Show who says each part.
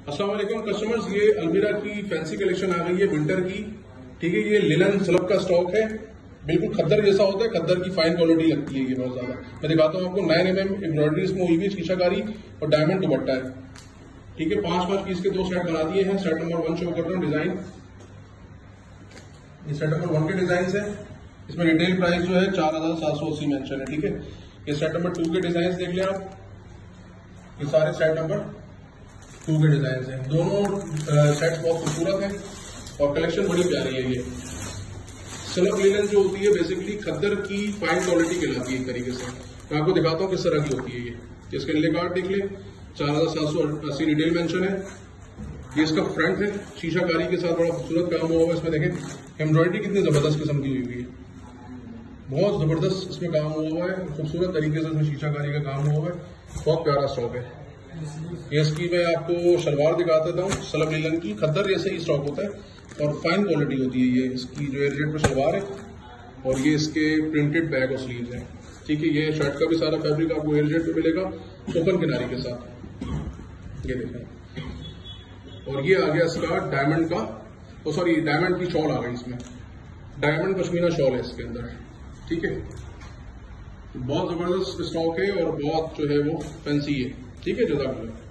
Speaker 1: अस्सलाम वालेकुम कस्टमर्स, ये अलमीरा की फैंसी कलेक्शन आ गई है विंटर की। ठीक है, ये लिनन स्लब का स्टॉक है, बिल्कुल खद्दर जैसा होता है, खद्दर की फाइन क्वालिटी लगती है ये बहुत ज्यादा। मैं दिखाता हूँ आपको, 9 mm एम्ब्रॉयडरी इसमें हुई हुई शीशाकारी और डायमंड दुपट्टा है। ठीक है, 5-5 पीस के 2 सेट बना दिए हैं। सेट नंबर 1 शो कर रहा हूँ डिजाइन, ये सेट नंबर 1 के डिजाइन है। इसमें रिटेल प्राइस जो है 4780 मेंशन है। ठीक है, ये सेट नंबर 2 के डिजाइन देख लें आप, ये सारे सेट नंबर 2 के डिजाइन हैं। दोनों सेट्स बहुत खूबसूरत हैं और कलेक्शन बड़ी प्यारी है। ये स्लब लिनन जो होती है बेसिकली खद्दर की फाइन क्वालिटी कहलाती है एक तरीके से। मैं आपको दिखाता हूँ किस तरह की होती है ये। इसके नीले कार्ड देख ले, 4780 रिटेल मेंशन है। ये इसका फ्रंट है, शीशाकारी के साथ बड़ा खूबसूरत काम हुआ है। इसमें देखें एम्ब्रॉयडरी कितनी जबरदस्त किस्म की हुई है, बहुत जबरदस्त इसमें काम हुआ है, खूबसूरत तरीके से इसमें शीशाकारी का काम हुआ है। बहुत प्यारा स्टॉक है ये। इसकी मैं आपको शलवार दिखा देता हूँ, स्लब लिनन की खद्दर जैसे ही स्टॉक होता है और फाइन क्वालिटी होती है। ये इसकी जो एयरजेट पर शलवार है और ये इसके प्रिंटेड बैक और स्लीव्स हैं। ठीक है, ये शर्ट का भी सारा फैब्रिक आपको एयरजेट पे मिलेगा ओपन किनारी के साथ, ये देखें। और ये आ गया इसका डायमंड का, सॉरी डायमंड की शॉल आ गई इसमें, डायमंड पश्मीना शॉल है इसके अंदर। ठीक है, बहुत जबरदस्त स्टॉक है और बहुत जो है वो फैंसी है। ठीक है, जज़ाकल्लाह।